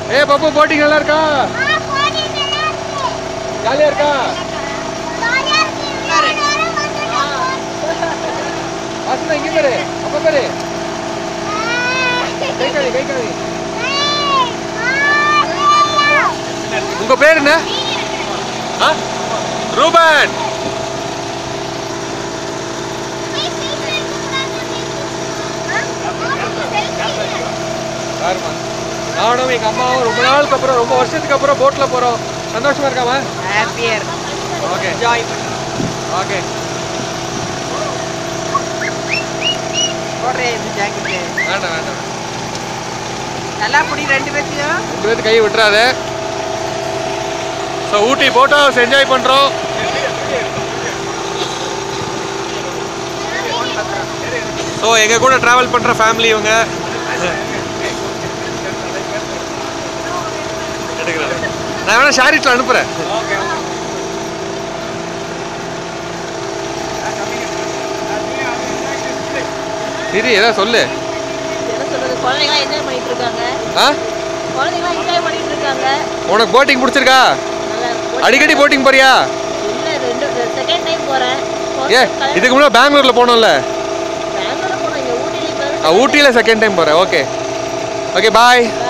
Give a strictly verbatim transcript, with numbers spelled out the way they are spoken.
ஏ பாப்பு boating நல்லா இருக்கா? ஜாலியா இருக்கா? ஹாசனா இங்க பாரு, அப்பா பாரு. கை காமி, கை காமி. உங்க பேர் என்ன? ஆ? ரூபன். யாருமா? நானும் எங்க அம்மாவும் ரொம்ப நாளுக்கு அப்புறம் ரொம்ப வருஷத்துக்கு அப்புறம் போட்ல போறோம். சந்தோஷமா இருக்காமா? ஹாப்பியா இருக்கு. ஓகே. என்ஜாய் பண்ணு. ஓகே. போடுறே இந்த ஜாக்கெட். வேண்டாம் வேண்டாம். நல்லா புடி ரெண்டு பேத்தையும். ரெண்டு பேத்து கை விட்டுறாதே. So Ooty boat house enjoy பண்றோம். ஸோ எங்க கூட டிராவல் பண்ற ஃபேமிலி இவங்க. நான் வேணா ஷாரிட்ல அனுப்புறேன். சரி ஏதா சொல்லு. என்ன சொல்றது, குழந்தைங்க என்ஜாய் பண்ணிட்டு இருக்காங்க. ஆ? குழந்தைங்க என்ஜாய் பண்ணிட்டு இருக்காங்க. உனக்கு போட்டிங் பிடிச்சிருக்கா? நல்லா இருக்கு. அடிக்கடி போட்டிங் போறியா? இல்ல ரெண்டு செகண்ட் டைம் போறேன். ஏ இதுக்கு முன்னாடி பெங்களூர்ல போனோம்ல? பெங்களூர்ல போனோம், இங்க ஊட்டில இப்ப. ஊட்டில செகண்ட் டைம் போறேன். ஓகே ஓகே பாய்.